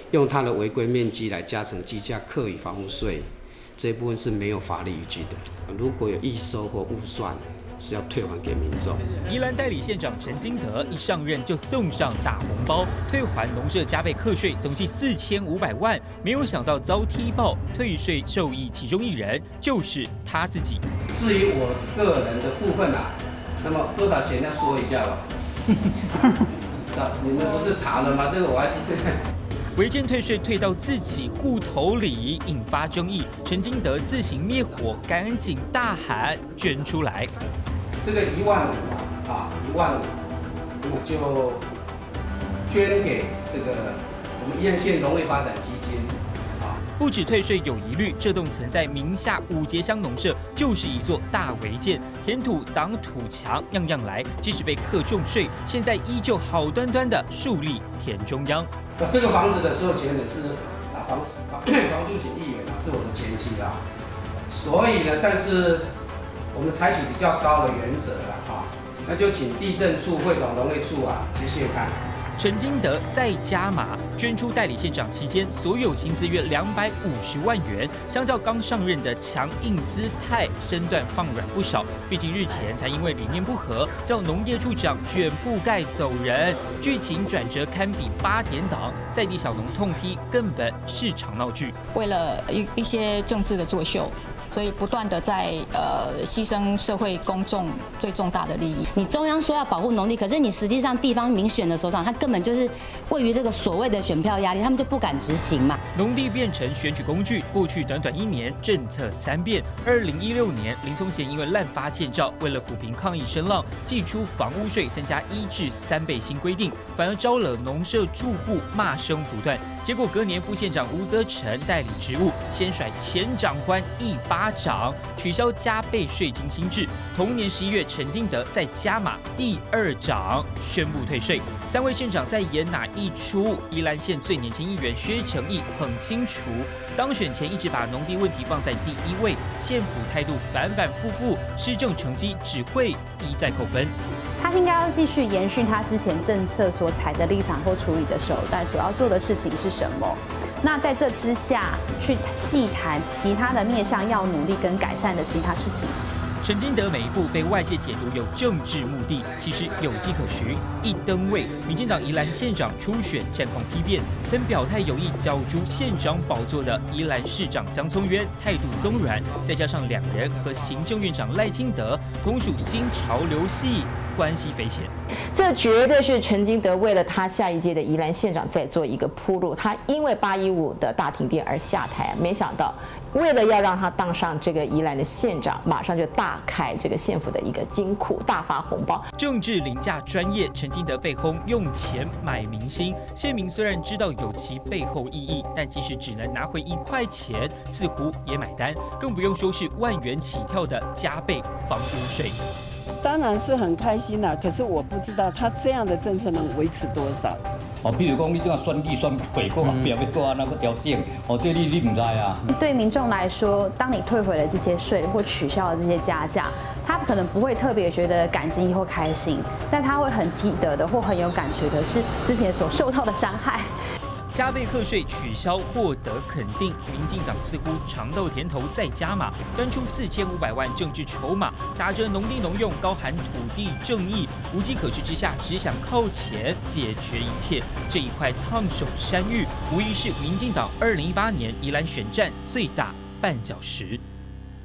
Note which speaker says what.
Speaker 1: 用它的违规面积来加成计价课与房屋税，这一部分是没有法律依据的。如果有预收或误算，是要退还给民众。
Speaker 2: 宜兰代理县长陈金德一上任就送上大红包，退还农社加倍课税，总计4500万。没有想到遭踢爆，退税受益其中一人就是他自己。
Speaker 1: 至于我个人的部分啊，那么多少钱要说一下吧。你们不是查了吗？这个我还
Speaker 2: 违建退税退到自己户头里，引发争议。陈金德自行灭火，赶紧大喊捐出来。
Speaker 1: 这个1万5啊，1万5，那么就捐给这个我们宜兰县农业发展基金。
Speaker 2: 不止退税有疑虑，这栋曾在名下5节乡农舍就是一座大违建，填土、挡土墙样样来。即使被课重税，现在依旧好端端的竖立田中央。
Speaker 1: 这个房子的所有权人是房淑琴议员是我的前妻啦，所以呢，但是我们采取比较高的原则啦那就请地政处会同农业处接谢看。
Speaker 2: 陈金德再加码，捐出代理县长期间所有薪资约250万元，相较刚上任的强硬姿态，身段放软不少。毕竟日前才因为理念不合，叫农业处长卷铺盖走人，剧情转折堪比8点档，在地小农痛批根本是场闹剧。
Speaker 3: 为了一些政治的作秀。所以不断的在牺牲社会公众最重大的利益。
Speaker 4: 你中央说要保护农地，可是你实际上地方民选的首长，他根本就是位于这个所谓的选票压力，他们就不敢执行嘛。
Speaker 2: 农地变成选举工具，过去短短1年，政策3变。2016年，林聪贤因为滥发建照，为了抚平抗议声浪，祭出房屋税增加1至3倍新规定，反而招惹农社住户骂声不断。结果隔年副县长吴泽成代理职务，先甩前长官1巴掌，取消加倍税金新制。同年11月，陈金德再加码第2掌，宣布退税。3位县长在演哪一出？宜兰县最年轻议员薛成义很清楚，当选前一直把农地问题放在第1位，县府态度反反复复，施政成绩只会一再扣分。
Speaker 5: 他应该要继续延续他之前政策所采的立场或处理的手段，所要做的事情是什么？那在这之下，去细谈其他的面向要努力跟改善的其他事情。
Speaker 2: 陈金德每一步被外界解读有政治目的，其实有迹可循。一登位，民进党宜兰县长初选战况批变，曾表态有意角逐县长宝座的宜兰市长江聪渊态度松软，再加上2人和行政院长赖清德同属新潮流系，关系匪浅。
Speaker 6: 这绝对是陈金德为了他下一届的宜兰县长在做一个铺路。他因为815的大停电而下台，没想到为了要让他当上这个宜兰的县长，马上就大开这个县府的一个金库，大发红包。
Speaker 2: 政治凌驾专业，陈金德被轰用钱买明星。县民虽然知道有其背后意义，但即使只能拿回1块钱，似乎也买单，更不用说是万元起跳的加倍房屋税。
Speaker 7: 当然是很开心啦，可是我不知道他这样的政策能维持多少。
Speaker 8: 比如讲你这样选举选过，后壁要搁安那个调整，这你唔知啊。
Speaker 5: 对民众来说，当你退回了这些税或取消了这些加价，他可能不会特别觉得感激或开心，但他会很记得的或很有感觉的是之前所受到的伤害。
Speaker 2: 加倍课税取消获得肯定，民进党似乎尝到甜头再加码，端出4500万政治筹码，打着农地农用，高喊土地正义，无计可施之下，只想靠钱解决一切。这一块烫手山芋，无疑是民进党2018年宜兰选战最大绊脚石。